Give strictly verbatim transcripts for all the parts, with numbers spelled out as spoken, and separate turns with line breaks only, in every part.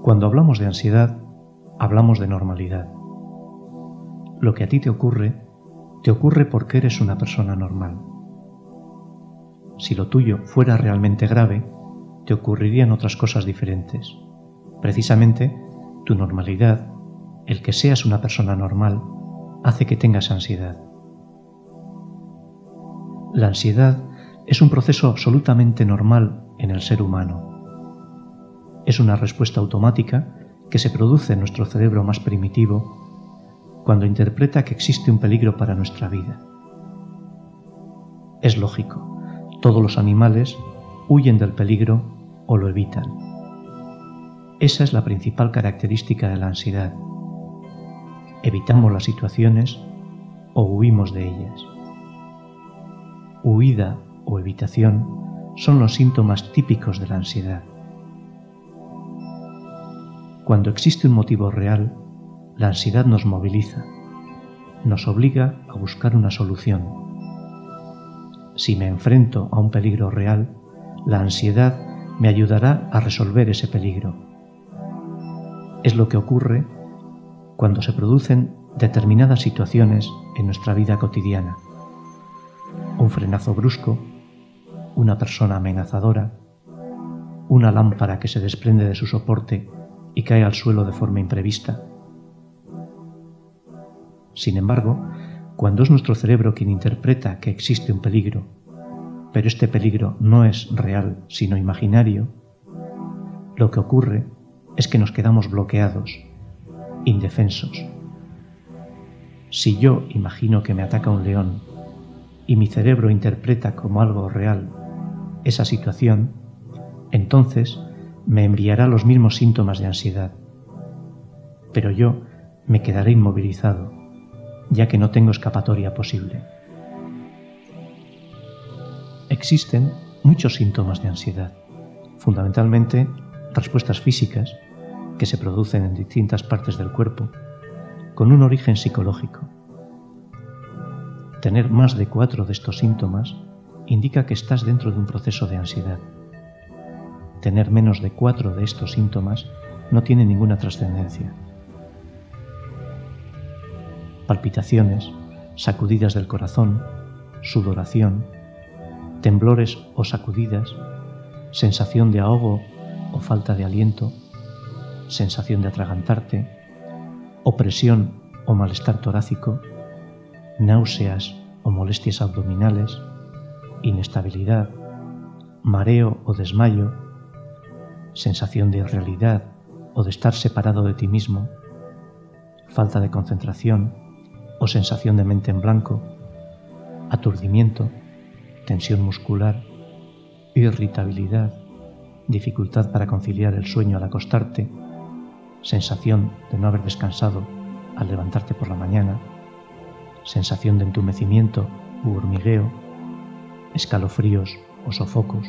Cuando hablamos de ansiedad, hablamos de normalidad. Lo que a ti te ocurre, te ocurre porque eres una persona normal. Si lo tuyo fuera realmente grave, te ocurrirían otras cosas diferentes. Precisamente, tu normalidad, el que seas una persona normal, hace que tengas ansiedad. La ansiedad es un proceso absolutamente normal en el ser humano. Es una respuesta automática que se produce en nuestro cerebro más primitivo cuando interpreta que existe un peligro para nuestra vida. Es lógico, todos los animales huyen del peligro o lo evitan. Esa es la principal característica de la ansiedad. Evitamos las situaciones o huimos de ellas. Huida o evitación son los síntomas típicos de la ansiedad. Cuando existe un motivo real, la ansiedad nos moviliza, nos obliga a buscar una solución. Si me enfrento a un peligro real, la ansiedad me ayudará a resolver ese peligro. Es lo que ocurre cuando se producen determinadas situaciones en nuestra vida cotidiana. Un frenazo brusco, una persona amenazadora, una lámpara que se desprende de su soporte y cae al suelo de forma imprevista. Sin embargo, cuando es nuestro cerebro quien interpreta que existe un peligro, pero este peligro no es real, sino imaginario, lo que ocurre es que nos quedamos bloqueados, indefensos. Si yo imagino que me ataca un león y mi cerebro interpreta como algo real esa situación, entonces me enviará los mismos síntomas de ansiedad. Pero yo me quedaré inmovilizado, ya que no tengo escapatoria posible. Existen muchos síntomas de ansiedad, fundamentalmente respuestas físicas que se producen en distintas partes del cuerpo, con un origen psicológico. Tener más de cuatro de estos síntomas indica que estás dentro de un proceso de ansiedad. Tener menos de cuatro de estos síntomas no tiene ninguna trascendencia. Palpitaciones, sacudidas del corazón, sudoración, temblores o sacudidas, sensación de ahogo o falta de aliento, sensación de atragantarte, opresión o malestar torácico, náuseas o molestias abdominales, inestabilidad, mareo o desmayo, sensación de irrealidad o de estar separado de ti mismo, falta de concentración o sensación de mente en blanco, aturdimiento, tensión muscular, irritabilidad, dificultad para conciliar el sueño al acostarte, sensación de no haber descansado al levantarte por la mañana, sensación de entumecimiento u hormigueo, escalofríos o sofocos.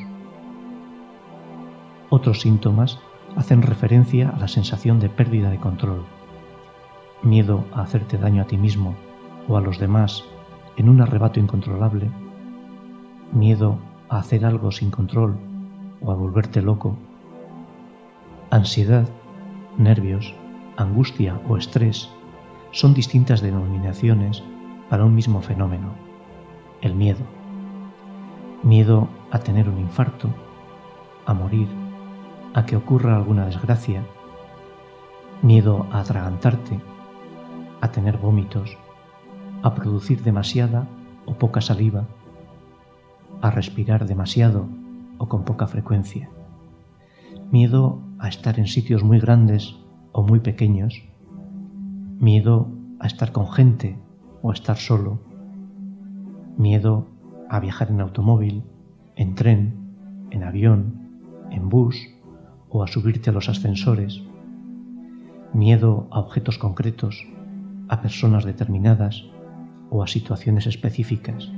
Otros síntomas hacen referencia a la sensación de pérdida de control, miedo a hacerte daño a ti mismo o a los demás en un arrebato incontrolable, miedo a hacer algo sin control o a volverte loco, ansiedad, nervios, angustia o estrés son distintas denominaciones para un mismo fenómeno, el miedo. Miedo a tener un infarto, a morir, a que ocurra alguna desgracia, miedo a atragantarte, a tener vómitos, a producir demasiada o poca saliva, a respirar demasiado o con poca frecuencia, miedo a estar en sitios muy grandes o muy pequeños, miedo a estar con gente o a estar solo, miedo a viajar en automóvil, en tren, en avión, en bus o a subirte a los ascensores, miedo a objetos concretos, a personas determinadas o a situaciones específicas,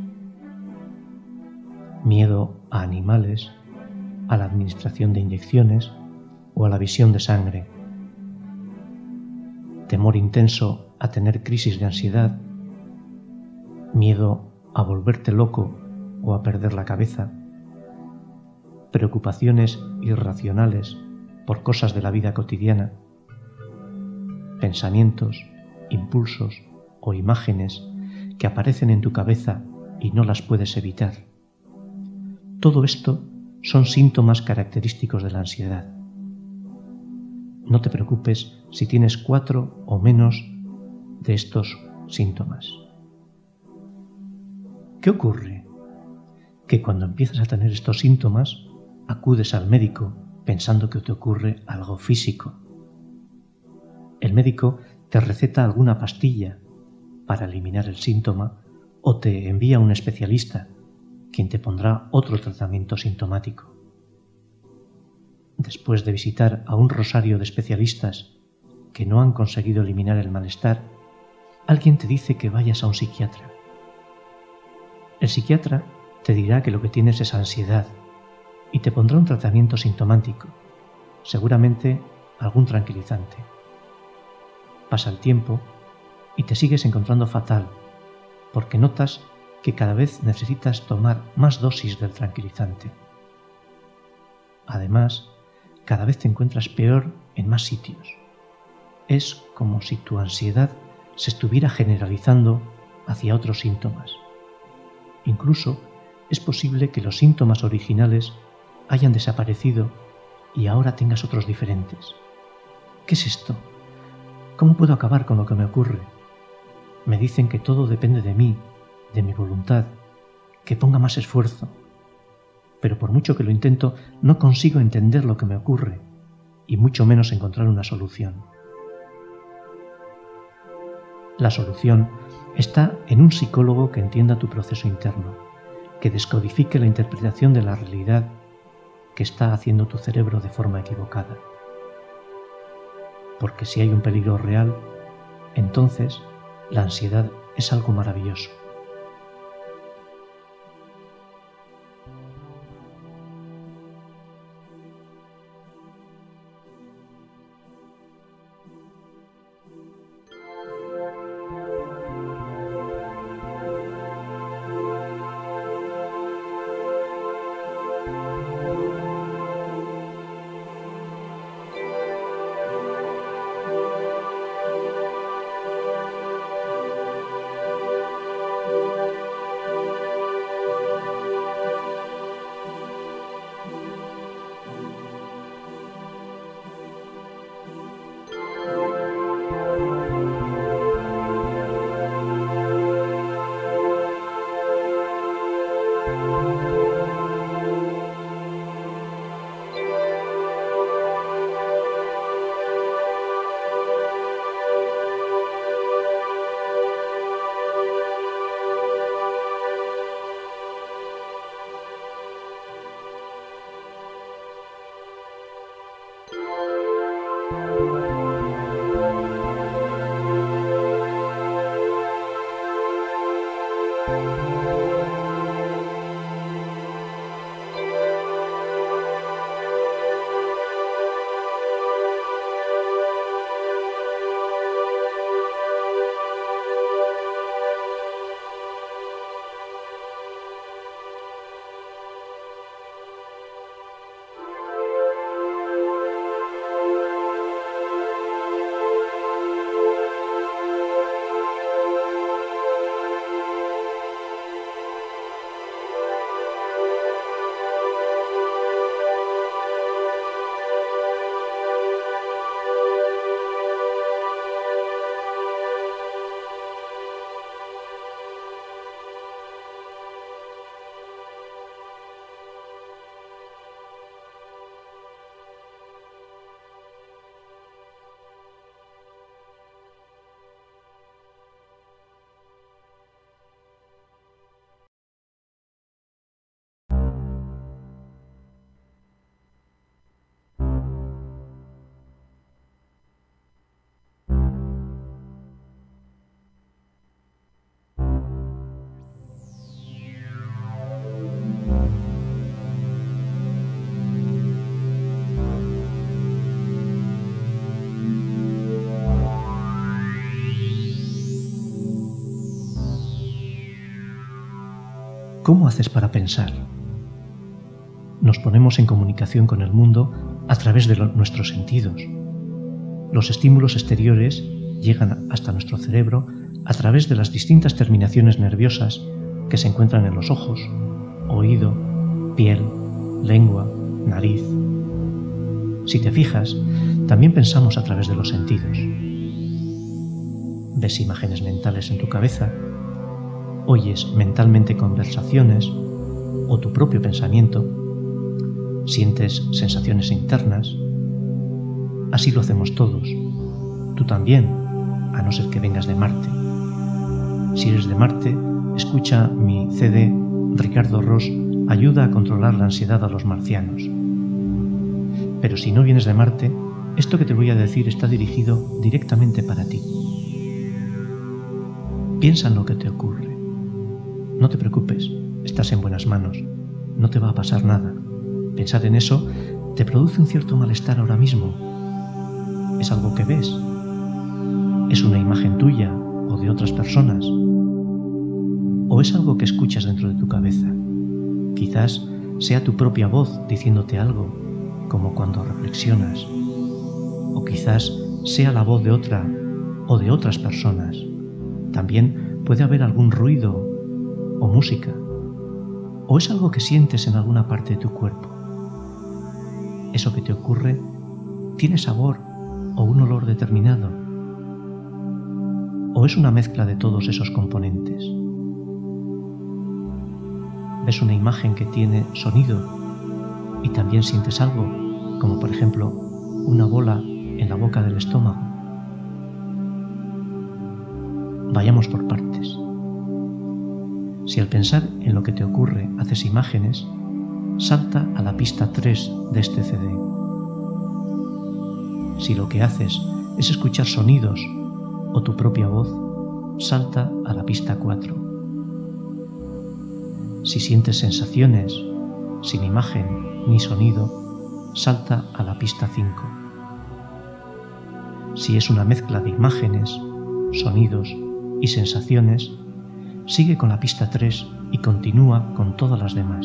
miedo a animales, a la administración de inyecciones o a la visión de sangre, temor intenso a tener crisis de ansiedad, miedo a volverte loco o a perder la cabeza, preocupaciones irracionales por cosas de la vida cotidiana, pensamientos, impulsos o imágenes que aparecen en tu cabeza y no las puedes evitar. Todo esto son síntomas característicos de la ansiedad. No te preocupes si tienes cuatro o menos de estos síntomas. ¿Qué ocurre? Que cuando empiezas a tener estos síntomas, acudes al médico pensando que te ocurre algo físico. El médico te receta alguna pastilla para eliminar el síntoma o te envía a un especialista, quien te pondrá otro tratamiento sintomático. Después de visitar a un rosario de especialistas que no han conseguido eliminar el malestar, alguien te dice que vayas a un psiquiatra. El psiquiatra te dirá que lo que tienes es ansiedad y te pondrá un tratamiento sintomático, seguramente algún tranquilizante. Pasa el tiempo y te sigues encontrando fatal, porque notas que cada vez necesitas tomar más dosis del tranquilizante. Además, cada vez te encuentras peor en más sitios. Es como si tu ansiedad se estuviera generalizando hacia otros síntomas. Incluso es posible que los síntomas originales hayan desaparecido y ahora tengas otros diferentes. ¿Qué es esto? ¿Cómo puedo acabar con lo que me ocurre? Me dicen que todo depende de mí, de mi voluntad, que ponga más esfuerzo. Pero por mucho que lo intento, no consigo entender lo que me ocurre, y mucho menos encontrar una solución. La solución está en un psicólogo que entienda tu proceso interno, que descodifique la interpretación de la realidad que está haciendo tu cerebro de forma equivocada. Porque si hay un peligro real, entonces la ansiedad es algo maravilloso. ¿Cómo haces para pensar? Nos ponemos en comunicación con el mundo a través de lo- nuestros sentidos. Los estímulos exteriores llegan hasta nuestro cerebro a través de las distintas terminaciones nerviosas que se encuentran en los ojos, oído, piel, lengua, nariz. Si te fijas, también pensamos a través de los sentidos. Ves imágenes mentales en tu cabeza, oyes mentalmente conversaciones o tu propio pensamiento, sientes sensaciones internas. Así lo hacemos todos. Tú también, a no ser que vengas de Marte. Si eres de Marte, escucha mi C D Ricardo Ross ayuda a controlar la ansiedad a los marcianos. Pero si no vienes de Marte, esto que te voy a decir está dirigido directamente para ti. Piensa en lo que te ocurre. No te preocupes, estás en buenas manos. No te va a pasar nada. Pensar en eso te produce un cierto malestar ahora mismo. ¿Es algo que ves? ¿Es una imagen tuya o de otras personas? ¿O es algo que escuchas dentro de tu cabeza? Quizás sea tu propia voz diciéndote algo, como cuando reflexionas. O quizás sea la voz de otra o de otras personas. También puede haber algún ruido o música. ¿O es algo que sientes en alguna parte de tu cuerpo? ¿Eso que te ocurre tiene sabor o un olor determinado? ¿O es una mezcla de todos esos componentes? ¿Ves una imagen que tiene sonido y también sientes algo, como por ejemplo una bola en la boca del estómago? Vayamos por partes. Si al pensar en lo que te ocurre haces imágenes, salta a la pista tres de este C D. Si lo que haces es escuchar sonidos o tu propia voz, salta a la pista cuatro. Si sientes sensaciones, sin imagen ni sonido, salta a la pista cinco. Si es una mezcla de imágenes, sonidos y sensaciones, sigue con la pista tres y continúa con todas las demás.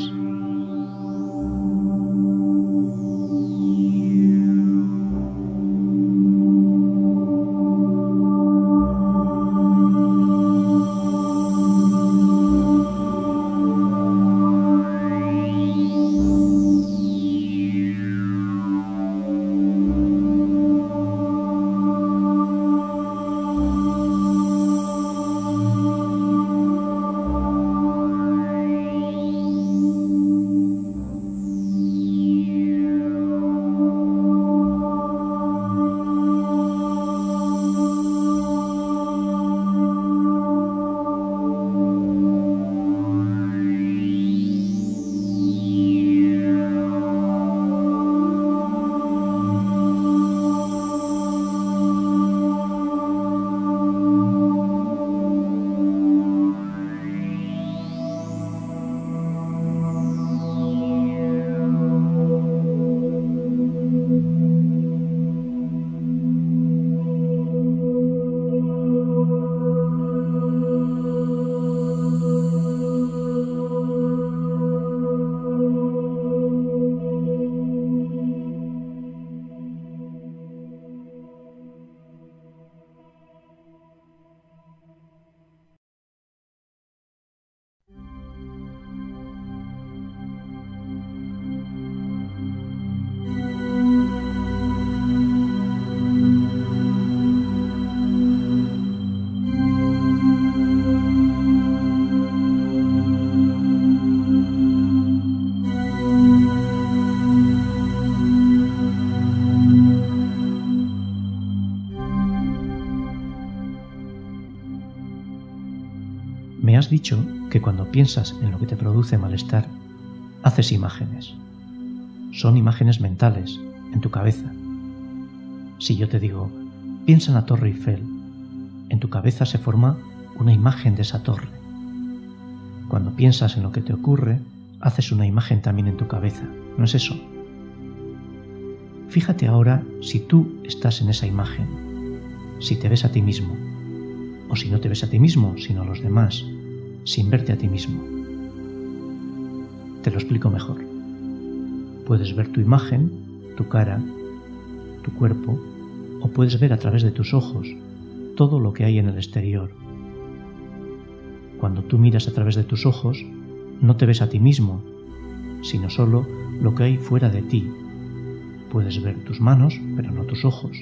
Me has dicho que cuando piensas en lo que te produce malestar, haces imágenes. Son imágenes mentales, en tu cabeza. Si yo te digo, piensa en la Torre Eiffel, en tu cabeza se forma una imagen de esa torre. Cuando piensas en lo que te ocurre, haces una imagen también en tu cabeza, ¿no es eso? Fíjate ahora si tú estás en esa imagen, si te ves a ti mismo, o si no te ves a ti mismo, sino a los demás, sin verte a ti mismo. Te lo explico mejor. Puedes ver tu imagen tu cara, tu cuerpo, o puedes ver a través de tus ojos todo lo que hay en el exterior. Cuando tú miras a través de tus ojos, no te ves a ti mismo, sino solo lo que hay fuera de ti. Puedes ver tus manos, pero no tus ojos.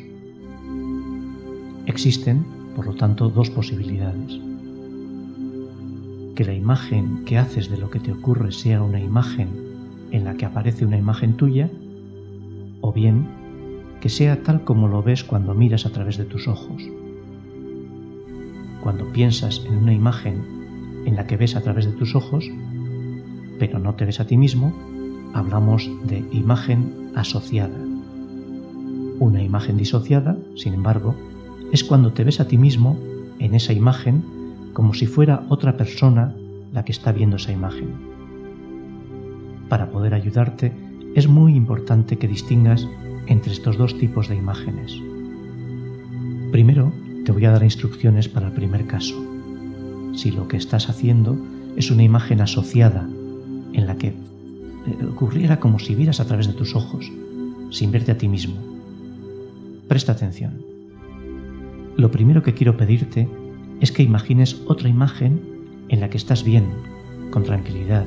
Existen, por lo tanto, dos posibilidades. Que la imagen que haces de lo que te ocurre sea una imagen en la que aparece una imagen tuya, o bien que sea tal como lo ves cuando miras a través de tus ojos. Cuando piensas en una imagen en la que ves a través de tus ojos, pero no te ves a ti mismo, hablamos de imagen asociada. Una imagen disociada, sin embargo, es cuando te ves a ti mismo en esa imagen como si fuera otra persona la que está viendo esa imagen. Para poder ayudarte, es muy importante que distingas entre estos dos tipos de imágenes. Primero, te voy a dar instrucciones para el primer caso. Si lo que estás haciendo es una imagen asociada en la que ocurriera como si vieras a través de tus ojos, sin verte a ti mismo. Presta atención. Lo primero que quiero pedirte es que imagines otra imagen en la que estás bien, con tranquilidad.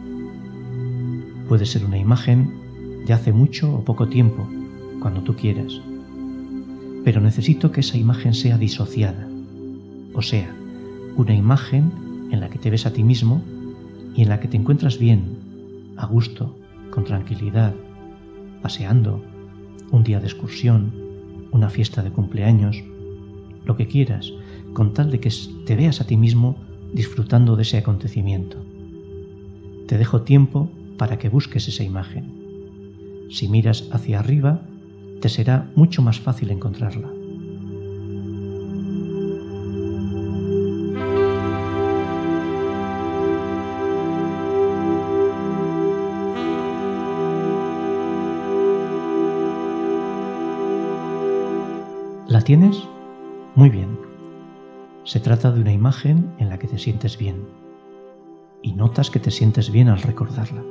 Puede ser una imagen de hace mucho o poco tiempo, cuando tú quieras. Pero necesito que esa imagen sea disociada, o sea, una imagen en la que te ves a ti mismo y en la que te encuentras bien, a gusto, con tranquilidad, paseando, un día de excursión, una fiesta de cumpleaños, lo que quieras, con tal de que te veas a ti mismo disfrutando de ese acontecimiento. Te dejo tiempo para que busques esa imagen. Si miras hacia arriba, te será mucho más fácil encontrarla. ¿La tienes? Muy bien. Se trata de una imagen en la que te sientes bien y notas que te sientes bien al recordarla.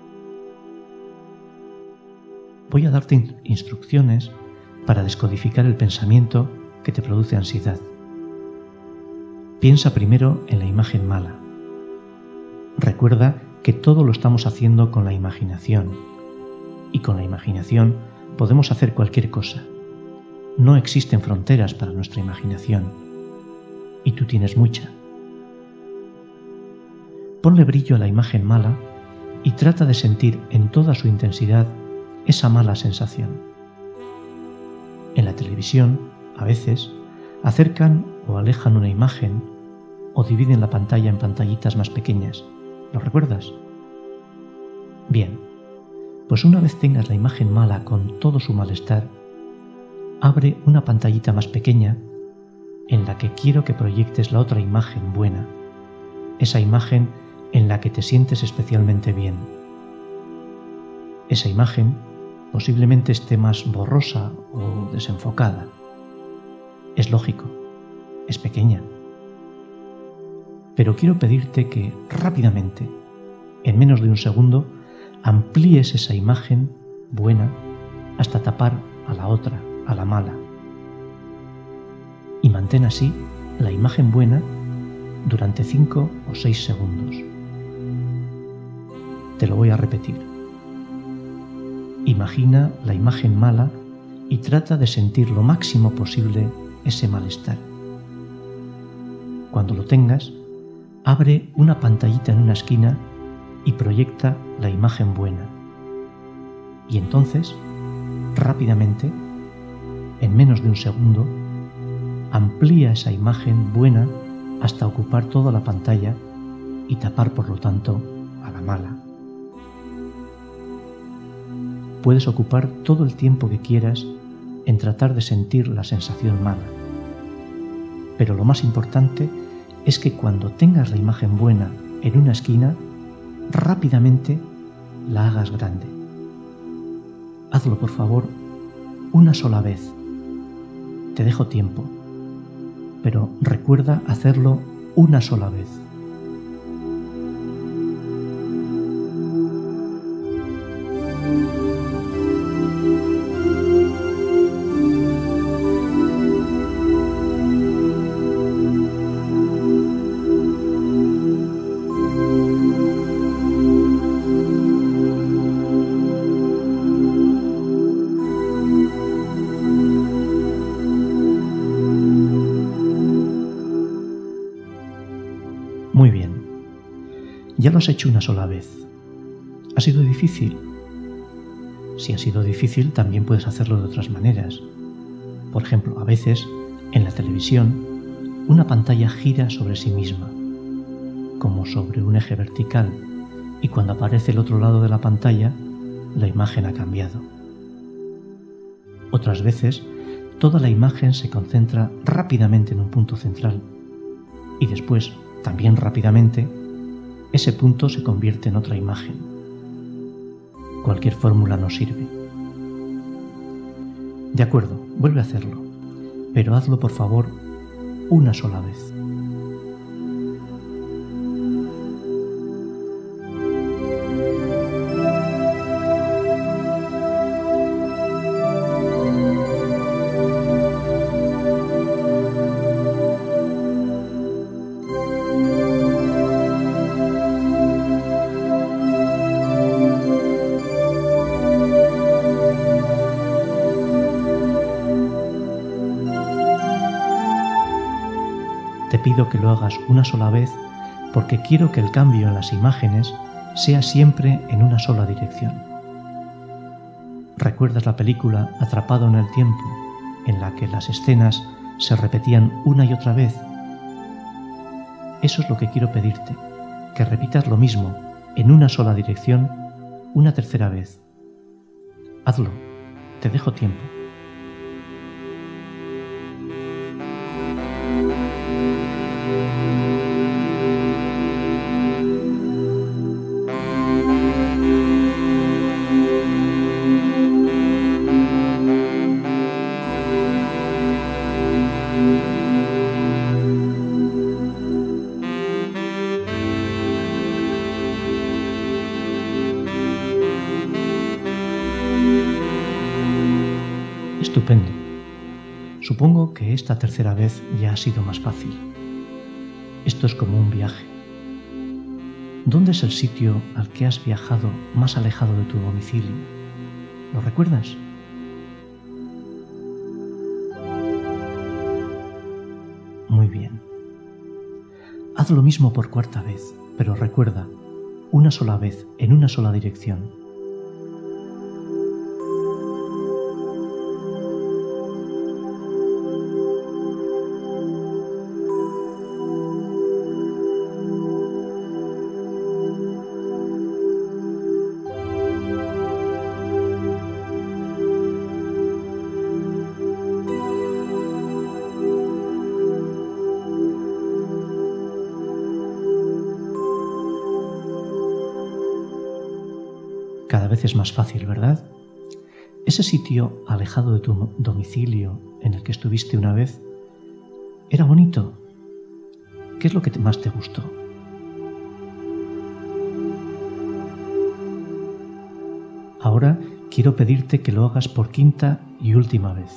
Voy a darte in- instrucciones para descodificar el pensamiento que te produce ansiedad. Piensa primero en la imagen mala. Recuerda que todo lo estamos haciendo con la imaginación y con la imaginación podemos hacer cualquier cosa. No existen fronteras para nuestra imaginación y tú tienes mucha. Ponle brillo a la imagen mala y trata de sentir en toda su intensidad esa mala sensación. En la televisión, a veces, acercan o alejan una imagen o dividen la pantalla en pantallitas más pequeñas. ¿Lo recuerdas? Bien, pues una vez tengas la imagen mala con todo su malestar, abre una pantallita más pequeña en la que quiero que proyectes la otra imagen buena, esa imagen en la que te sientes especialmente bien. Esa imagen posiblemente esté más borrosa o desenfocada. Es lógico, es pequeña. Pero quiero pedirte que rápidamente, en menos de un segundo, amplíes esa imagen buena hasta tapar a la otra, a la mala. Y mantén así la imagen buena durante cinco o seis segundos. Te lo voy a repetir. Imagina la imagen mala y trata de sentir lo máximo posible ese malestar. Cuando lo tengas, abre una pantallita en una esquina y proyecta la imagen buena. Y entonces, rápidamente, en menos de un segundo, amplía esa imagen buena hasta ocupar toda la pantalla y tapar, por lo tanto, a la mala. Puedes ocupar todo el tiempo que quieras en tratar de sentir la sensación mala. Pero lo más importante es que cuando tengas la imagen buena en una esquina, rápidamente la hagas grande. Hazlo, por favor, una sola vez. Te dejo tiempo, pero recuerda hacerlo una sola vez. Ya lo has hecho una sola vez. ¿Ha sido difícil? Si ha sido difícil, también puedes hacerlo de otras maneras. Por ejemplo, a veces, en la televisión, una pantalla gira sobre sí misma, como sobre un eje vertical, y cuando aparece el otro lado de la pantalla, la imagen ha cambiado. Otras veces, toda la imagen se concentra rápidamente en un punto central, y después, también rápidamente, ese punto se convierte en otra imagen. Cualquier fórmula nos sirve. De acuerdo, vuelve a hacerlo, pero hazlo por favor una sola vez. Te pido que lo hagas una sola vez porque quiero que el cambio en las imágenes sea siempre en una sola dirección. ¿Recuerdas la película Atrapado en el tiempo, en la que las escenas se repetían una y otra vez? Eso es lo que quiero pedirte, que repitas lo mismo en una sola dirección una tercera vez. Hazlo, te dejo tiempo. Estupendo. Supongo que esta tercera vez ya ha sido más fácil. Esto es como un viaje. ¿Dónde es el sitio al que has viajado más alejado de tu domicilio? ¿Lo recuerdas? Muy bien. Haz lo mismo por cuarta vez, pero recuerda, una sola vez, en una sola dirección. Cada vez es más fácil, ¿verdad? Ese sitio alejado de tu domicilio en el que estuviste una vez, ¿era bonito? ¿Qué es lo que más te gustó? Ahora quiero pedirte que lo hagas por quinta y última vez.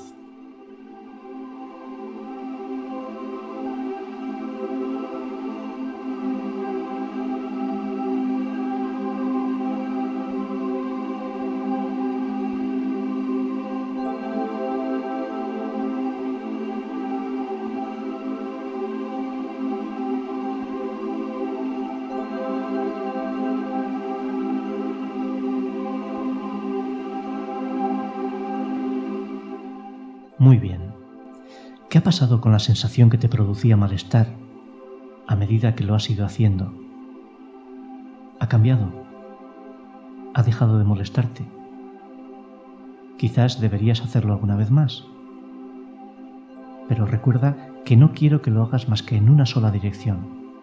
Muy bien. ¿Qué ha pasado con la sensación que te producía malestar a medida que lo has ido haciendo? ¿Ha cambiado? ¿Ha dejado de molestarte? Quizás deberías hacerlo alguna vez más. Pero recuerda que no quiero que lo hagas más que en una sola dirección.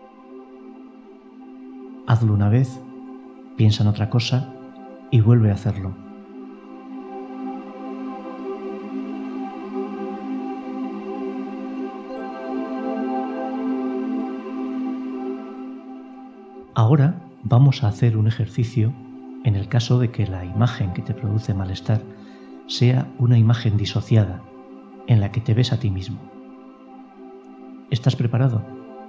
Hazlo una vez, piensa en otra cosa y vuelve a hacerlo. Ahora vamos a hacer un ejercicio en el caso de que la imagen que te produce malestar sea una imagen disociada, en la que te ves a ti mismo. ¿Estás preparado?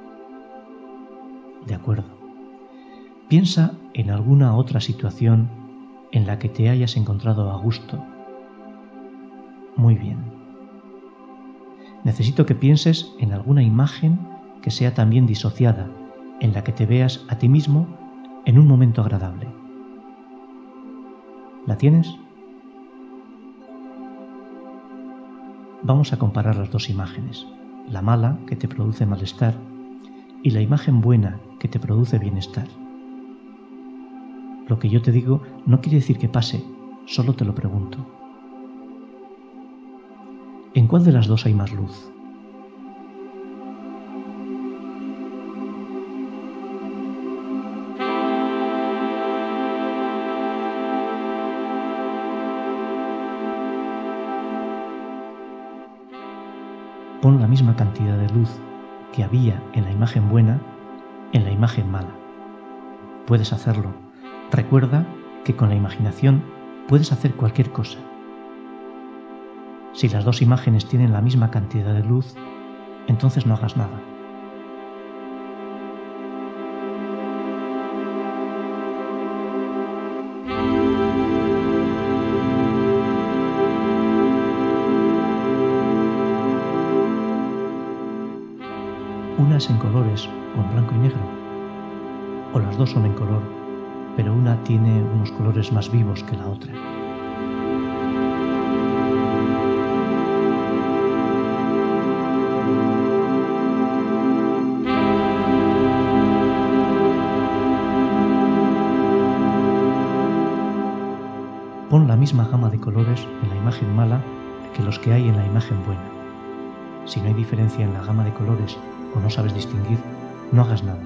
De acuerdo. Piensa en alguna otra situación en la que te hayas encontrado a gusto. Muy bien. Necesito que pienses en alguna imagen que sea también disociada, en la que te veas a ti mismo en un momento agradable. ¿La tienes? Vamos a comparar las dos imágenes, la mala, que te produce malestar, y la imagen buena, que te produce bienestar. Lo que yo te digo no quiere decir que pase, solo te lo pregunto. ¿En cuál de las dos hay más luz? Pon la misma cantidad de luz que había en la imagen buena en la imagen mala. Puedes hacerlo. Recuerda que con la imaginación puedes hacer cualquier cosa. Si las dos imágenes tienen la misma cantidad de luz, entonces no hagas nada. Una es en colores o en blanco y negro, o las dos son en color, pero una tiene unos colores más vivos que la otra. Pon la misma gama de colores en la imagen mala que los que hay en la imagen buena. Si no hay diferencia en la gama de colores o no sabes distinguir, no hagas nada.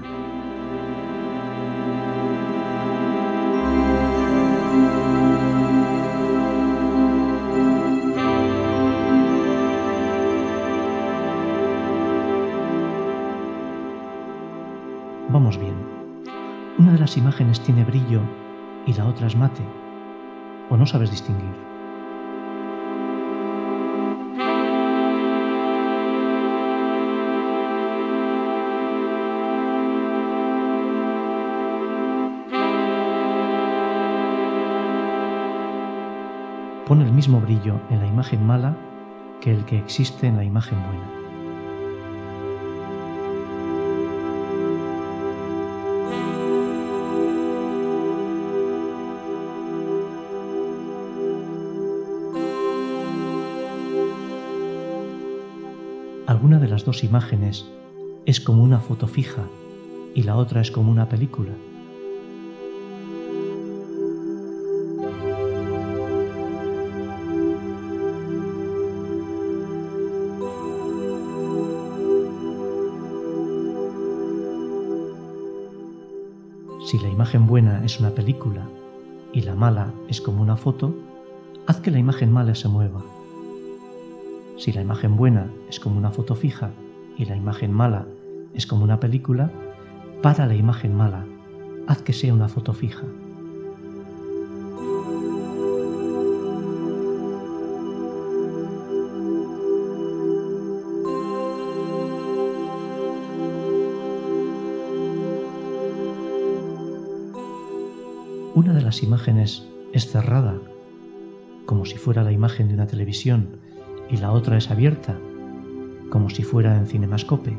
Vamos bien. Una de las imágenes tiene brillo y la otra es mate, o no sabes distinguir. Pon el mismo brillo en la imagen mala que el que existe en la imagen buena. Alguna de las dos imágenes es como una foto fija y la otra es como una película. Si la imagen buena es una película y la mala es como una foto, haz que la imagen mala se mueva. Si la imagen buena es como una foto fija y la imagen mala es como una película, para la imagen mala, haz que sea una foto fija. Una de las imágenes es cerrada, como si fuera la imagen de una televisión, y la otra es abierta, como si fuera en Cinemascope.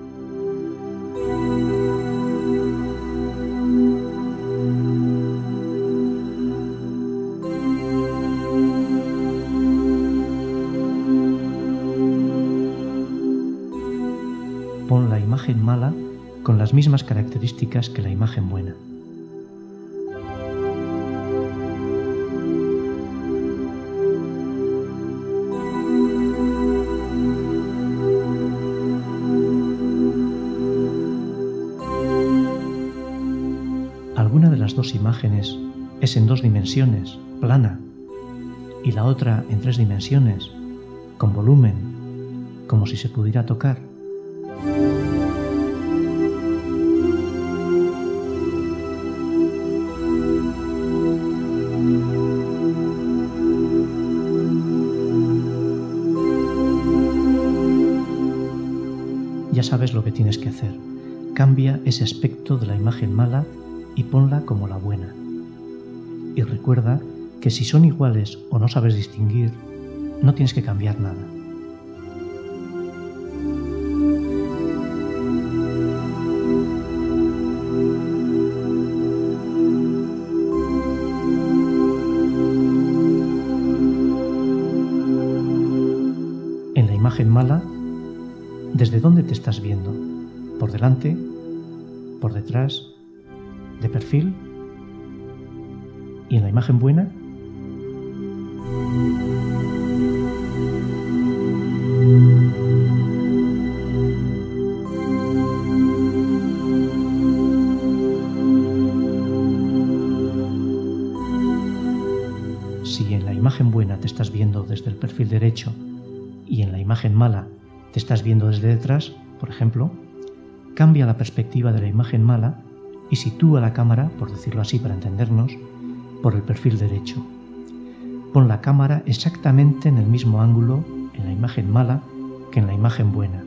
Pon la imagen mala con las mismas características que la imagen buena. Alguna de las dos imágenes es en dos dimensiones, plana, y la otra en tres dimensiones, con volumen, como si se pudiera tocar. Ya sabes lo que tienes que hacer. Cambia ese aspecto de la imagen mala y ponla como la buena. Y recuerda que si son iguales o no sabes distinguir, no tienes que cambiar nada. imagen mala, ¿desde dónde te estás viendo? ¿Por delante? ¿Por detrás? ¿De perfil? ¿Y en la imagen buena? Si en la imagen buena te estás viendo desde el perfil derecho y en la imagen mala te estás viendo desde detrás, por ejemplo, cambia la perspectiva de la imagen mala y sitúa la cámara, por decirlo así para entendernos, por el perfil derecho. Pon la cámara exactamente en el mismo ángulo en la imagen mala que en la imagen buena.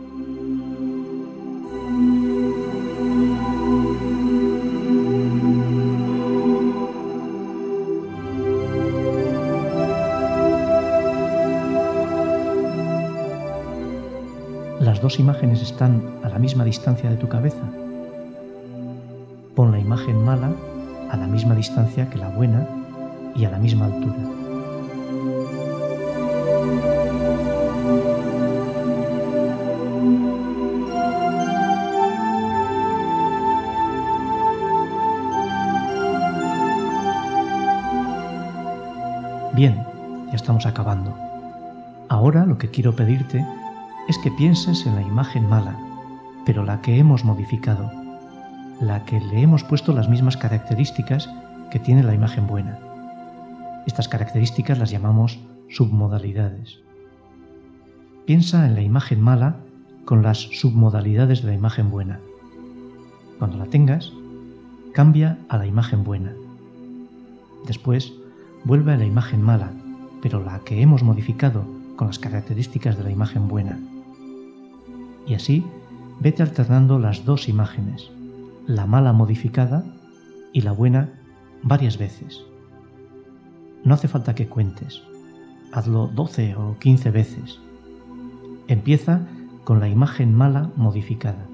¿Las dos imágenes están a la misma distancia de tu cabeza? Pon la imagen mala a la misma distancia que la buena y a la misma altura. Bien, ya estamos acabando. Ahora lo que quiero pedirte es que pienses en la imagen mala, pero la que hemos modificado, la que le hemos puesto las mismas características que tiene la imagen buena. Estas características las llamamos submodalidades. Piensa en la imagen mala con las submodalidades de la imagen buena. Cuando la tengas, cambia a la imagen buena. Después, vuelve a la imagen mala, pero la que hemos modificado con las características de la imagen buena. Y así, vete alternando las dos imágenes, la mala modificada y la buena varias veces. No hace falta que cuentes, hazlo doce o quince veces. Empieza con la imagen mala modificada.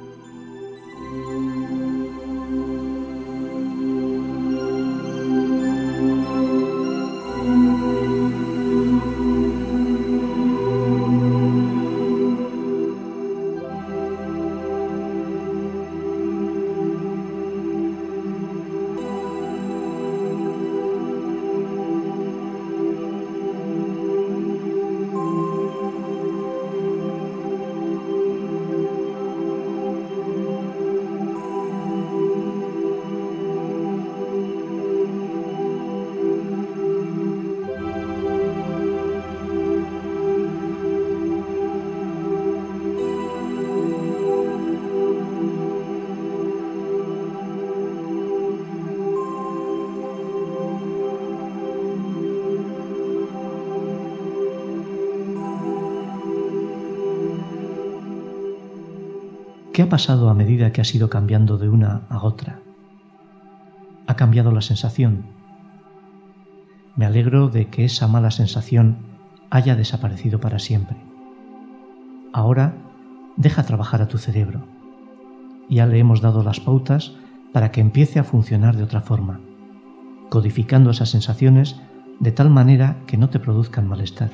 ¿Qué ha pasado a medida que has ido cambiando de una a otra? ¿Ha cambiado la sensación? Me alegro de que esa mala sensación haya desaparecido para siempre. Ahora, deja trabajar a tu cerebro. Ya le hemos dado las pautas para que empiece a funcionar de otra forma, codificando esas sensaciones de tal manera que no te produzcan malestar.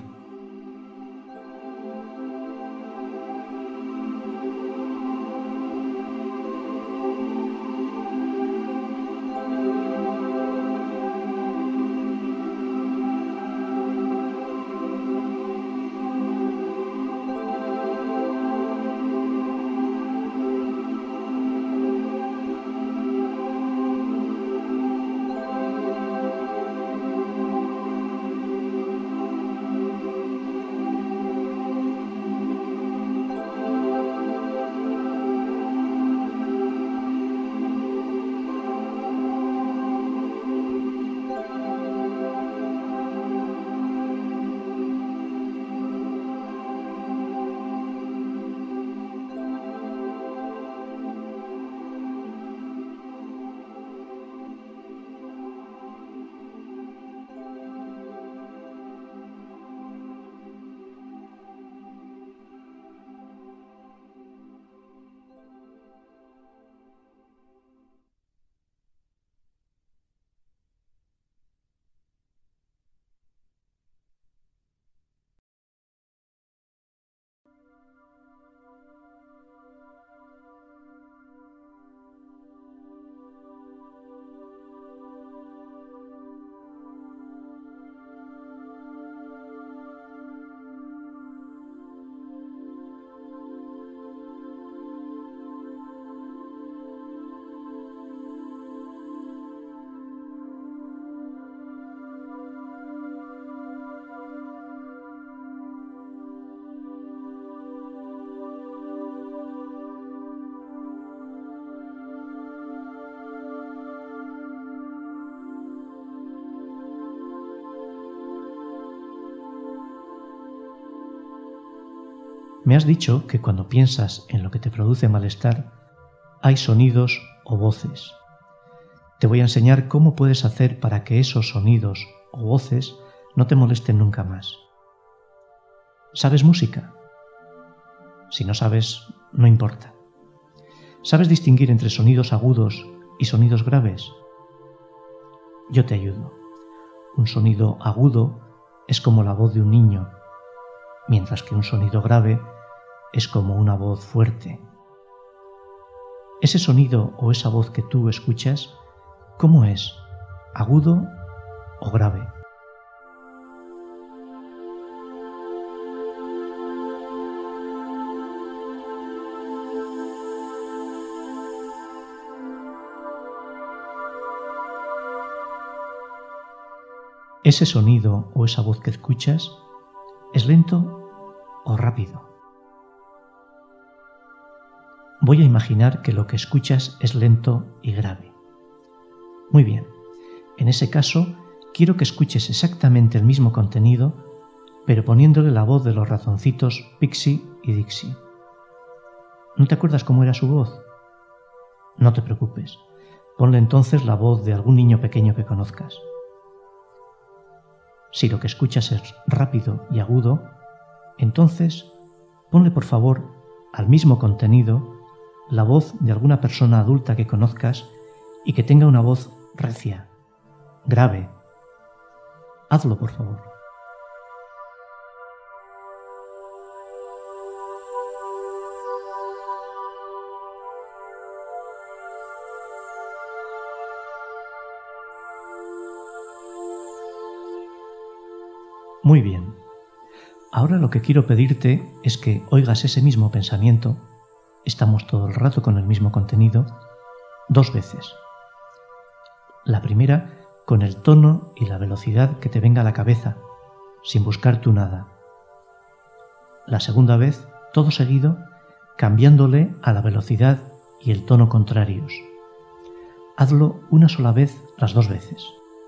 Me has dicho que cuando piensas en lo que te produce malestar, hay sonidos o voces. Te voy a enseñar cómo puedes hacer para que esos sonidos o voces no te molesten nunca más. ¿Sabes música? Si no sabes, no importa. ¿Sabes distinguir entre sonidos agudos y sonidos graves? Yo te ayudo. Un sonido agudo es como la voz de un niño, mientras que un sonido grave es como una voz fuerte. Ese sonido o esa voz que tú escuchas, ¿cómo es? ¿Agudo o grave? ¿Ese sonido o esa voz que escuchas es lento o rápido? Voy a imaginar que lo que escuchas es lento y grave. Muy bien, en ese caso quiero que escuches exactamente el mismo contenido, pero poniéndole la voz de los ratoncitos Pixie y Dixie. ¿No te acuerdas cómo era su voz? No te preocupes, ponle entonces la voz de algún niño pequeño que conozcas. Si lo que escuchas es rápido y agudo, entonces ponle por favor al mismo contenido la voz de alguna persona adulta que conozcas y que tenga una voz recia, grave. Hazlo, por favor. Muy bien. Ahora lo que quiero pedirte es que oigas ese mismo pensamiento, estamos todo el rato con el mismo contenido, dos veces. La primera con el tono y la velocidad que te venga a la cabeza, sin buscar tú nada. La segunda vez, todo seguido, cambiándole a la velocidad y el tono contrarios. Hazlo una sola vez las dos veces.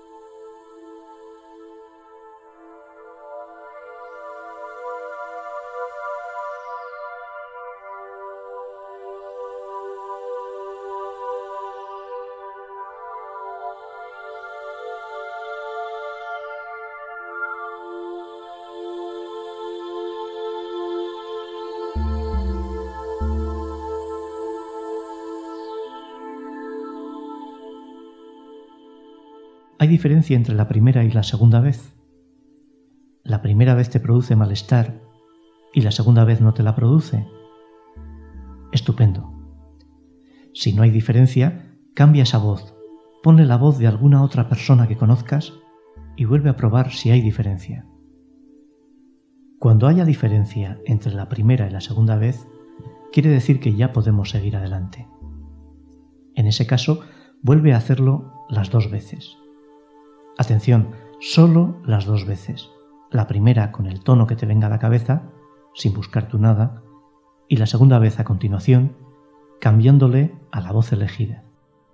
¿Hay diferencia entre la primera y la segunda vez? ¿La primera vez te produce malestar y la segunda vez no te la produce? Estupendo. Si no hay diferencia, cambia esa voz, ponle la voz de alguna otra persona que conozcas y vuelve a probar si hay diferencia. Cuando haya diferencia entre la primera y la segunda vez, quiere decir que ya podemos seguir adelante. En ese caso, vuelve a hacerlo las dos veces. Atención, solo las dos veces. La primera con el tono que te venga a la cabeza, sin buscar tú nada, y la segunda vez a continuación, cambiándole a la voz elegida.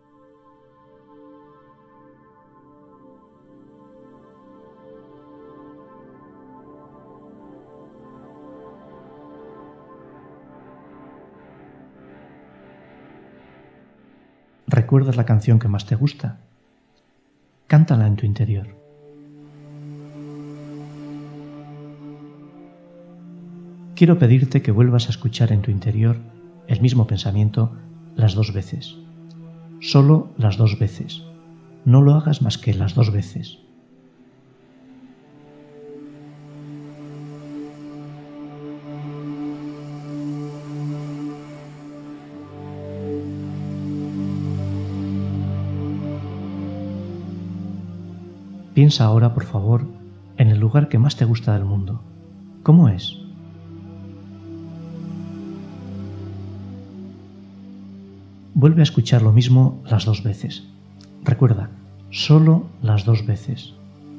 ¿Recuerdas la canción que más te gusta? Cántala en tu interior. Quiero pedirte que vuelvas a escuchar en tu interior el mismo pensamiento las dos veces. Solo las dos veces. No lo hagas más que las dos veces. Piensa ahora, por favor, en el lugar que más te gusta del mundo. ¿Cómo es? Vuelve a escuchar lo mismo las dos veces. Recuerda, solo las dos veces.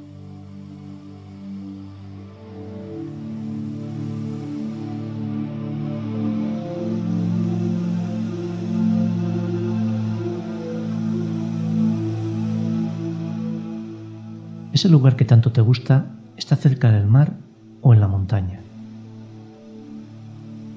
¿Ese lugar que tanto te gusta está cerca del mar o en la montaña?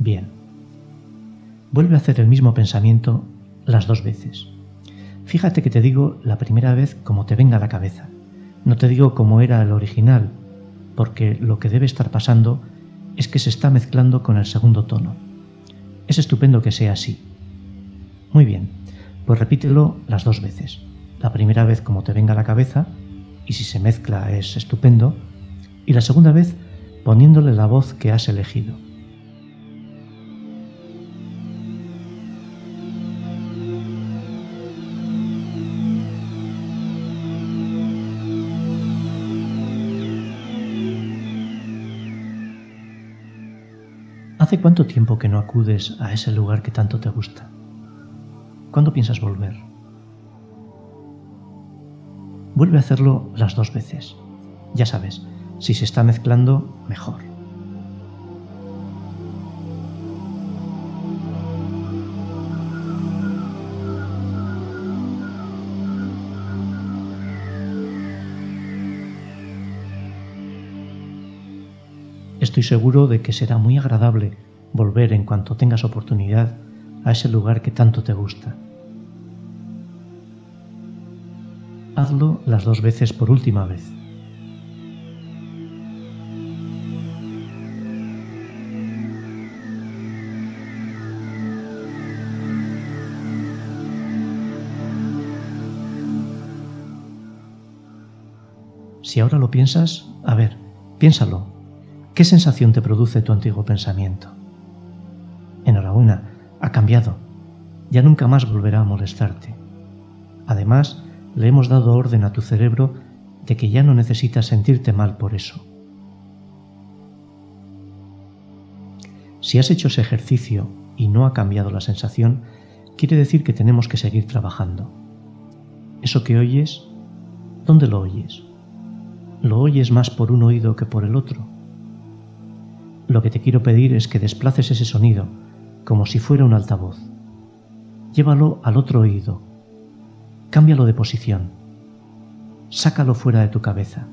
Bien. Vuelve a hacer el mismo pensamiento las dos veces. Fíjate que te digo la primera vez como te venga a la cabeza. No te digo como era el original, porque lo que debe estar pasando es que se está mezclando con el segundo tono. Es estupendo que sea así. Muy bien, pues repítelo las dos veces. La primera vez como te venga a la cabeza, y si se mezcla es estupendo, y la segunda vez poniéndole la voz que has elegido. ¿Hace cuánto tiempo que no acudes a ese lugar que tanto te gusta? ¿Cuándo piensas volver? Vuelve a hacerlo las dos veces. Ya sabes, si se está mezclando, mejor. Estoy seguro de que será muy agradable volver en cuanto tengas oportunidad a ese lugar que tanto te gusta. Hazlo las dos veces por última vez. Si ahora lo piensas, a ver, piénsalo. ¿Qué sensación te produce tu antiguo pensamiento? Enhorabuena, ha cambiado. Ya nunca más volverá a molestarte. Además, le hemos dado orden a tu cerebro de que ya no necesitas sentirte mal por eso. Si has hecho ese ejercicio y no ha cambiado la sensación, quiere decir que tenemos que seguir trabajando. Eso que oyes, ¿dónde lo oyes? ¿Lo oyes más por un oído que por el otro? Lo que te quiero pedir es que desplaces ese sonido como si fuera un altavoz. Llévalo al otro oído. Cámbialo de posición. Sácalo fuera de tu cabeza.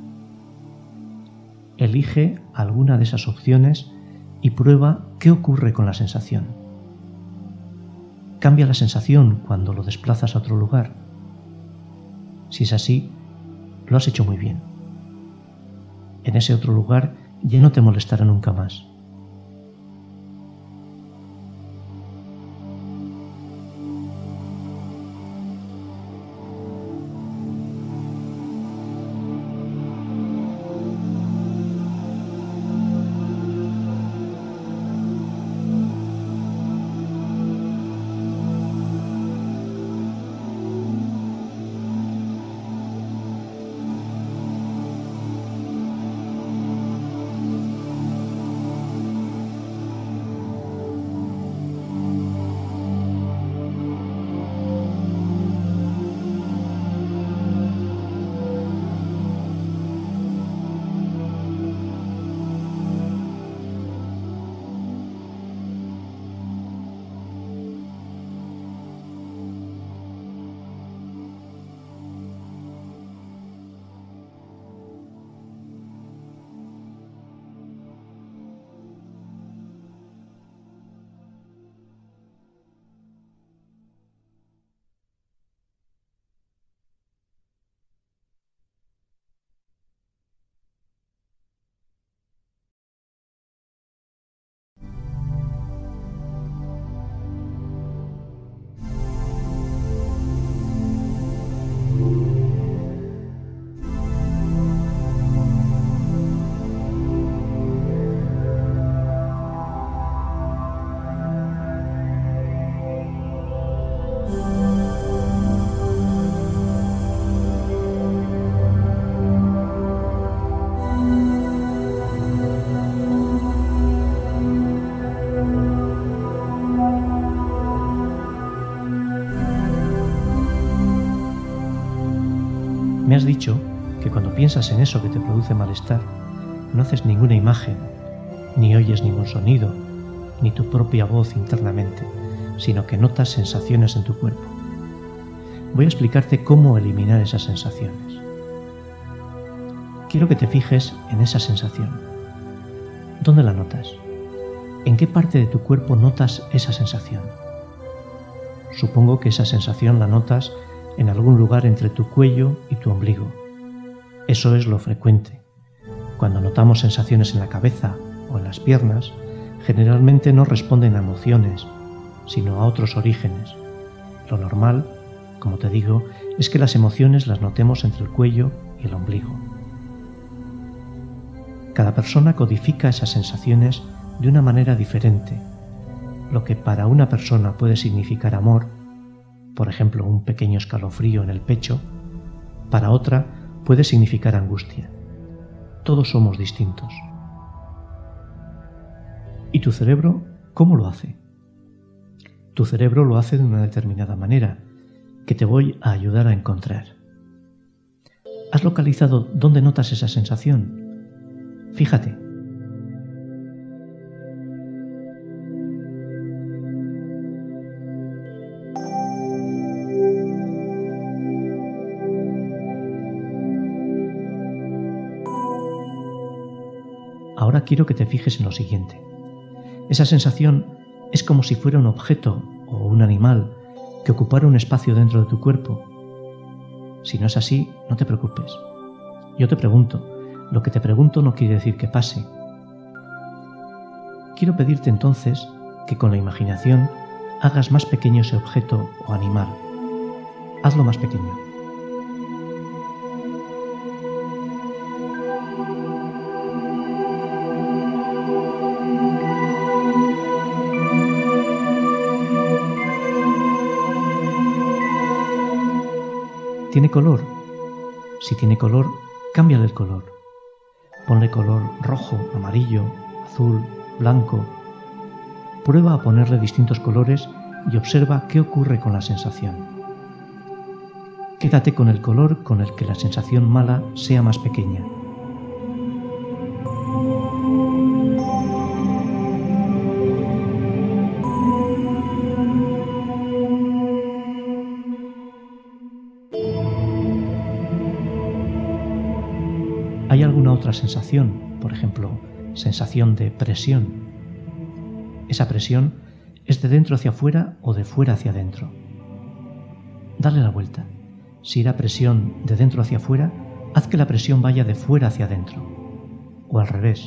Elige alguna de esas opciones y prueba qué ocurre con la sensación. Cambia la sensación cuando lo desplazas a otro lugar. Si es así, lo has hecho muy bien. En ese otro lugar ya no te molestará nunca más. Me has dicho que cuando piensas en eso que te produce malestar, no haces ninguna imagen, ni oyes ningún sonido, ni tu propia voz internamente, sino que notas sensaciones en tu cuerpo. Voy a explicarte cómo eliminar esas sensaciones. Quiero que te fijes en esa sensación. ¿Dónde la notas? ¿En qué parte de tu cuerpo notas esa sensación? Supongo que esa sensación la notas en algún lugar entre tu cuello y tu ombligo. Eso es lo frecuente. Cuando notamos sensaciones en la cabeza o en las piernas, generalmente no responden a emociones, sino a otros orígenes. Lo normal, como te digo, es que las emociones las notemos entre el cuello y el ombligo. Cada persona codifica esas sensaciones de una manera diferente. Lo que para una persona puede significar amor, por ejemplo, un pequeño escalofrío en el pecho, para otra puede significar angustia. Todos somos distintos. ¿Y tu cerebro cómo lo hace? Tu cerebro lo hace de una determinada manera, que te voy a ayudar a encontrar. ¿Has localizado dónde notas esa sensación? Fíjate. Ahora quiero que te fijes en lo siguiente. Esa sensación es como si fuera un objeto o un animal que ocupara un espacio dentro de tu cuerpo. Si no es así, no te preocupes. Yo te pregunto. Lo que te pregunto no quiere decir que pase. Quiero pedirte entonces que con la imaginación hagas más pequeño ese objeto o animal. Hazlo más pequeño. ¿Tiene color? Si tiene color, cámbiale el color. Ponle color rojo, amarillo, azul, blanco. Prueba a ponerle distintos colores y observa qué ocurre con la sensación. Quédate con el color con el que la sensación mala sea más pequeña. ¿Hay alguna otra sensación? Por ejemplo, sensación de presión. Esa presión es de dentro hacia afuera o de fuera hacia adentro. Dale la vuelta. Si era presión de dentro hacia afuera, haz que la presión vaya de fuera hacia adentro. O al revés.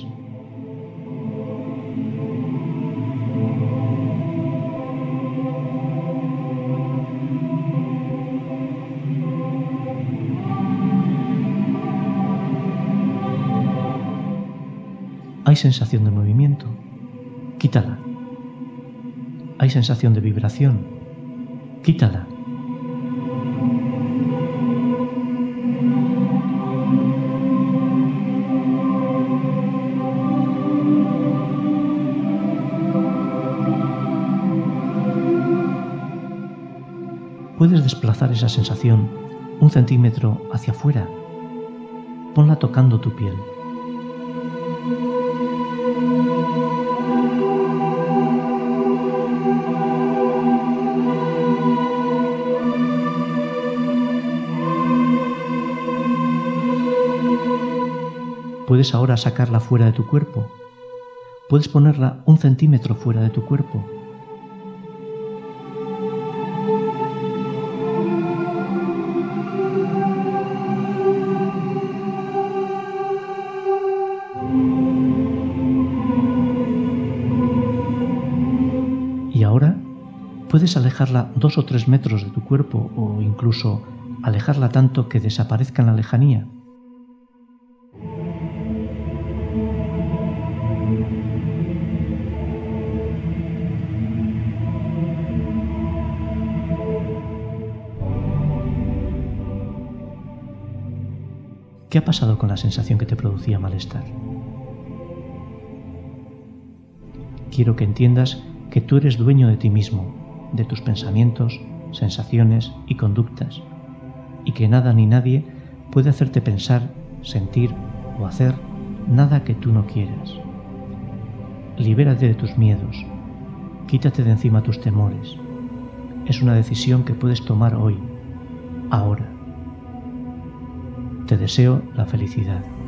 ¿Hay sensación de movimiento? Quítala. ¿Hay sensación de vibración? Quítala. Puedes desplazar esa sensación un centímetro hacia afuera. Ponla tocando tu piel. Puedes ahora sacarla fuera de tu cuerpo. Puedes ponerla un centímetro fuera de tu cuerpo. Y ahora puedes alejarla dos o tres metros de tu cuerpo o incluso alejarla tanto que desaparezca en la lejanía. ¿Qué ha pasado con la sensación que te producía malestar? Quiero que entiendas que tú eres dueño de ti mismo, de tus pensamientos, sensaciones y conductas, y que nada ni nadie puede hacerte pensar, sentir o hacer nada que tú no quieras. Libérate de tus miedos, quítate de encima tus temores. Es una decisión que puedes tomar hoy, ahora. Te deseo la felicidad.